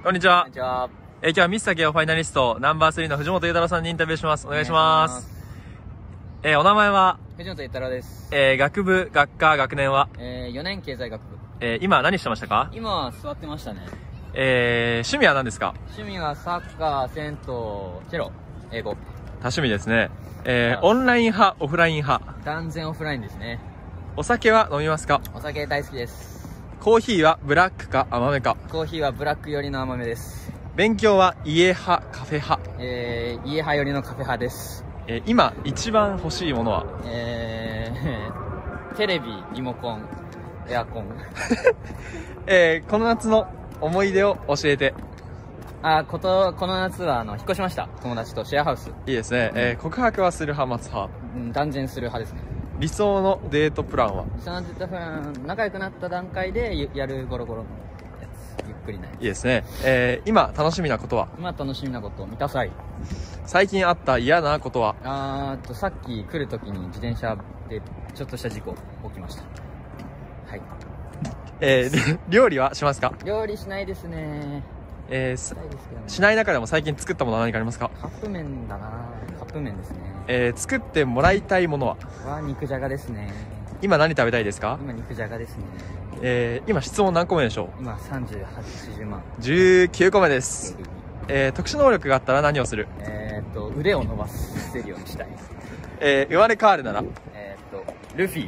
こんにちは。 こんにちは。 今日はミスタケオファイナリストナンバー3の藤本裕太郎さんにインタビューします。お願いします。お名前は藤本裕太郎です。 学部、学科、学年は 4年経済学部。 今何してましたか？ 今は座ってましたね。 趣味は何ですか？ 趣味はサッカー、銭湯、チェロ、英語。 多趣味ですね。オンライン派、オフライン派？ 断然オフラインですね。 お酒は飲みますか？ お酒大好きです。 コーヒーはブラックか甘めか？ コーヒーはブラック寄りの甘めです。 勉強は家派、カフェ派？ 家派寄りのカフェ派です。 今一番欲しいものは？ テレビ、リモコン、エアコン。 この夏の思い出を教えて。 この夏は引っ越しました。友達とシェアハウス。 いいですね。告白はする派、待つ派？ 断然する派ですね。 理想のデートプランは？ 理想のデートプラン、仲良くなった段階でやるゴロゴロのやつ。ゆっくりない。 いいですね。今楽しみなことは？ 今楽しみなことを満たさい。 最近あった嫌なことは？ さっき来るときに自転車でちょっとした事故起きました。はい。 料理はしますか？ 料理しないですね。 しない中でも最近作ったものは何かありますか？ カップ麺だな。カップ麺ですね。 作ってもらいたいものは？ 肉じゃがですね。 今何食べたいですか？ 今肉じゃがですね。 今質問何個目でしょう？ 今38、40万。 19個目です。特殊能力があったら何をする？ 腕を伸ばせるようにしたい。 生まれ変わるなら？ ルフィ。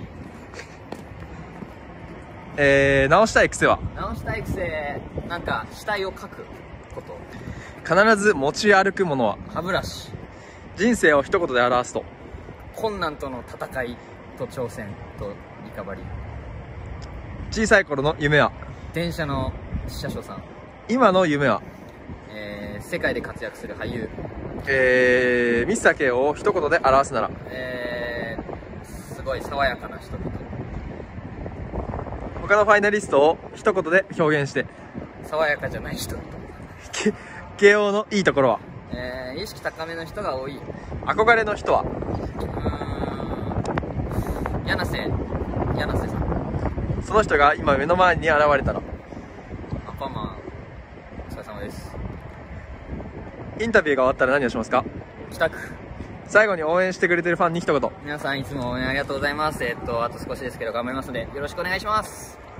直したい癖は？ 直したい癖、なんか死体を描くこと。 必ず持ち歩くものは？ 歯ブラシ。 人生を一言で表すと？ 困難との戦いと挑戦とリカバリー。 小さい頃の夢は？ 電車の車掌さん。 今の夢は？ 世界で活躍する俳優。 ミスター K を一言で表すなら？ すごい爽やかな人々。 他のファイナリストを一言で表現して。 爽やかじゃない人々。 慶応のいいところは？ 意識高めの人が多い。 憧れの人は？ 柳瀬さん。 その人が今目の前に現れたら？ アンパンマン、お疲れ様です。 インタビューが終わったら何をしますか？ 帰宅。 最後に応援してくれてるファンに一言。 皆さんいつも応援ありがとうございます。あと少しですけど頑張りますのでよろしくお願いします。